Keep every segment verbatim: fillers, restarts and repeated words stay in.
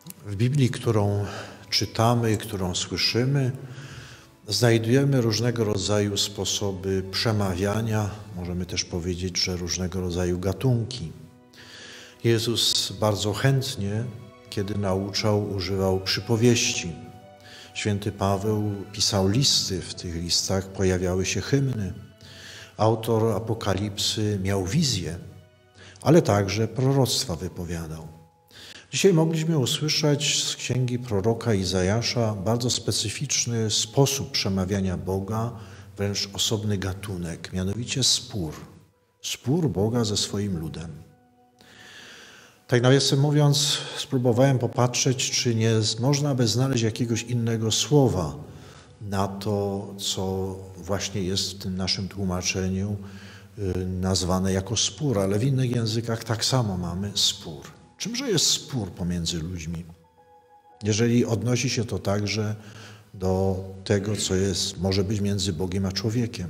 W Biblii, którą czytamy i którą słyszymy, znajdujemy różnego rodzaju sposoby przemawiania, możemy też powiedzieć, że różnego rodzaju gatunki. Jezus bardzo chętnie, kiedy nauczał, używał przypowieści. Święty Paweł pisał listy, w tych listach pojawiały się hymny. Autor Apokalipsy miał wizję, ale także proroctwa wypowiadał. Dzisiaj mogliśmy usłyszeć z księgi proroka Izajasza bardzo specyficzny sposób przemawiania Boga, wręcz osobny gatunek, mianowicie spór. Spór Boga ze swoim ludem. Tak nawiasem mówiąc, spróbowałem popatrzeć, czy nie można by znaleźć jakiegoś innego słowa na to, co właśnie jest w tym naszym tłumaczeniu nazwane jako spór, ale w innych językach tak samo mamy spór. Czymże jest spór pomiędzy ludźmi? Jeżeli odnosi się to także do tego, co jest, może być między Bogiem a człowiekiem.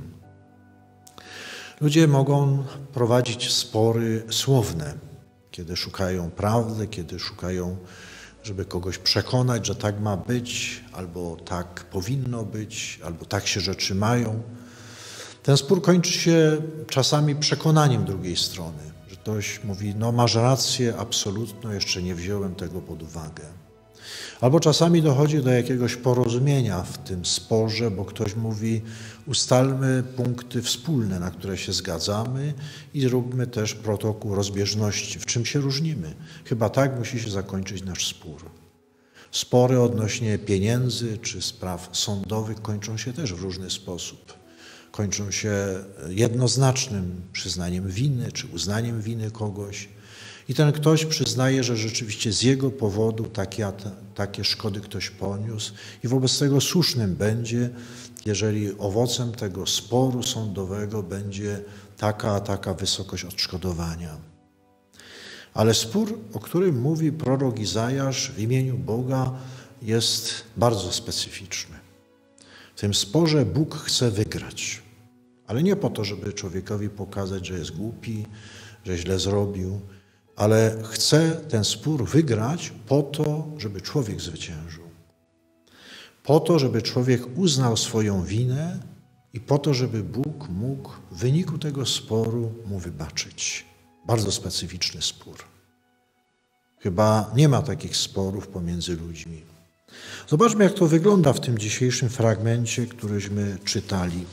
Ludzie mogą prowadzić spory słowne, kiedy szukają prawdy, kiedy szukają, żeby kogoś przekonać, że tak ma być, albo tak powinno być, albo tak się rzeczy mają. Ten spór kończy się czasami przekonaniem drugiej strony, że ktoś mówi, no masz rację, absolutną, jeszcze nie wziąłem tego pod uwagę. Albo czasami dochodzi do jakiegoś porozumienia w tym sporze, bo ktoś mówi, ustalmy punkty wspólne, na które się zgadzamy i zróbmy też protokół rozbieżności, w czym się różnimy. Chyba tak musi się zakończyć nasz spór. Spory odnośnie pieniędzy czy spraw sądowych kończą się też w różny sposób. Kończą się jednoznacznym przyznaniem winy czy uznaniem winy kogoś. I ten ktoś przyznaje, że rzeczywiście z jego powodu takie, takie szkody ktoś poniósł i wobec tego słusznym będzie, jeżeli owocem tego sporu sądowego będzie taka a taka wysokość odszkodowania. Ale spór, o którym mówi prorok Izajasz w imieniu Boga, jest bardzo specyficzny. W tym sporze Bóg chce wygrać, ale nie po to, żeby człowiekowi pokazać, że jest głupi, że źle zrobił, ale chce ten spór wygrać po to, żeby człowiek zwyciężył. Po to, żeby człowiek uznał swoją winę i po to, żeby Bóg mógł w wyniku tego sporu mu wybaczyć. Bardzo specyficzny spór. Chyba nie ma takich sporów pomiędzy ludźmi. Zobaczmy, jak to wygląda w tym dzisiejszym fragmencie, któryśmy czytali.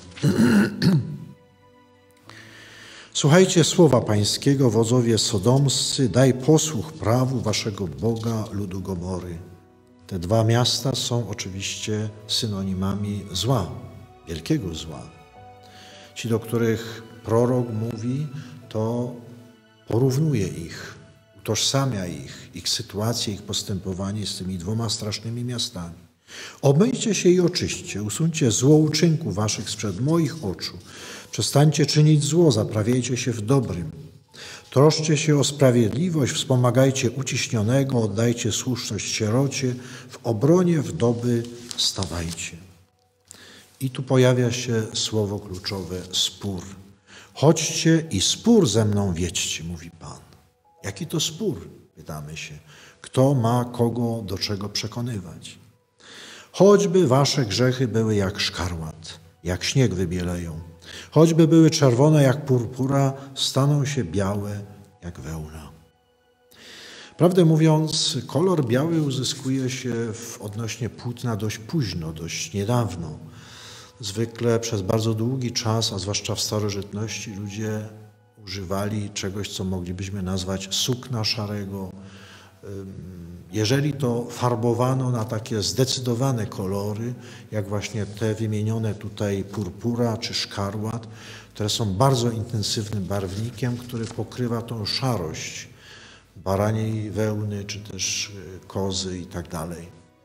Słuchajcie słowa Pańskiego, wodzowie sodomscy, daj posłuch prawu waszego Boga, ludu Gomory. Te dwa miasta są oczywiście synonimami zła, wielkiego zła. Ci, do których prorok mówi, to porównuje ich, utożsamia ich, ich sytuację, ich postępowanie z tymi dwoma strasznymi miastami. Obmyjcie się i oczyśćcie, usuńcie zło uczynku waszych sprzed moich oczu. Przestańcie czynić zło, zaprawiajcie się w dobrym. Troszcie się o sprawiedliwość, wspomagajcie uciśnionego, oddajcie słuszność sierocie, w obronie wdowy stawajcie. I tu pojawia się słowo kluczowe spór. Chodźcie i spór ze mną wiedźcie, mówi Pan. Jaki to spór? Pytamy się. Kto ma kogo do czego przekonywać? Choćby wasze grzechy były jak szkarłat, jak śnieg wybieleją. Choćby były czerwone jak purpura, staną się białe jak wełna. Prawdę mówiąc, kolor biały uzyskuje się w odnośnie płótna dość późno, dość niedawno. Zwykle przez bardzo długi czas, a zwłaszcza w starożytności, ludzie używali czegoś, co moglibyśmy nazwać sukna szarego. Jeżeli to farbowano na takie zdecydowane kolory, jak właśnie te wymienione tutaj purpura czy szkarłat, które są bardzo intensywnym barwnikiem, który pokrywa tą szarość baraniej wełny czy też kozy i tak dalej.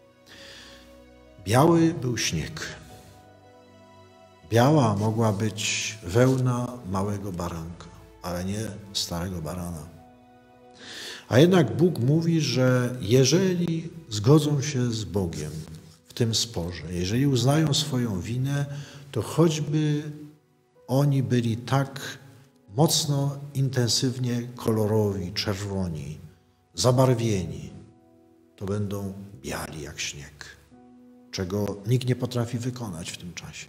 Biały był śnieg. Biała mogła być wełna małego baranka, ale nie starego barana. A jednak Bóg mówi, że jeżeli zgodzą się z Bogiem w tym sporze, jeżeli uznają swoją winę, to choćby oni byli tak mocno, intensywnie kolorowi, czerwoni, zabarwieni, to będą biali jak śnieg, czego nikt nie potrafi wykonać w tym czasie.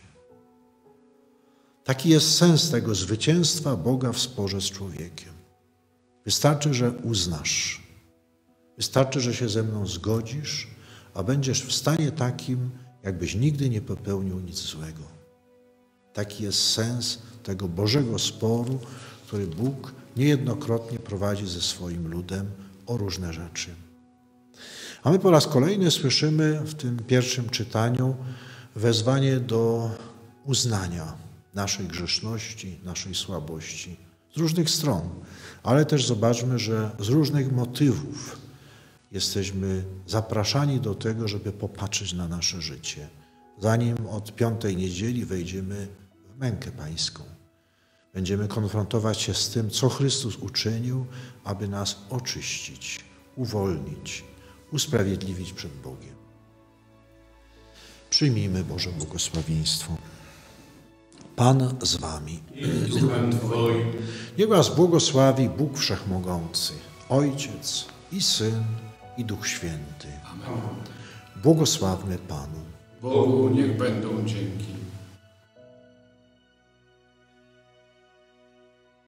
Taki jest sens tego zwycięstwa Boga w sporze z człowiekiem. Wystarczy, że uznasz, wystarczy, że się ze mną zgodzisz, a będziesz w stanie takim, jakbyś nigdy nie popełnił nic złego. Taki jest sens tego Bożego sporu, który Bóg niejednokrotnie prowadzi ze swoim ludem o różne rzeczy. A my po raz kolejny słyszymy w tym pierwszym czytaniu wezwanie do uznania naszej grzeszności, naszej słabości z różnych stron, ale też zobaczmy, że z różnych motywów jesteśmy zapraszani do tego, żeby popatrzeć na nasze życie, zanim od piątej niedzieli wejdziemy w mękę pańską. Będziemy konfrontować się z tym, co Chrystus uczynił, aby nas oczyścić, uwolnić, usprawiedliwić przed Bogiem. Przyjmijmy Boże błogosławieństwo. Pan z wami. I z duchem Twoim. Niech was błogosławi Bóg Wszechmogący, Ojciec i Syn i Duch Święty. Amen. Błogosławmy Panu. Bogu niech będą dzięki.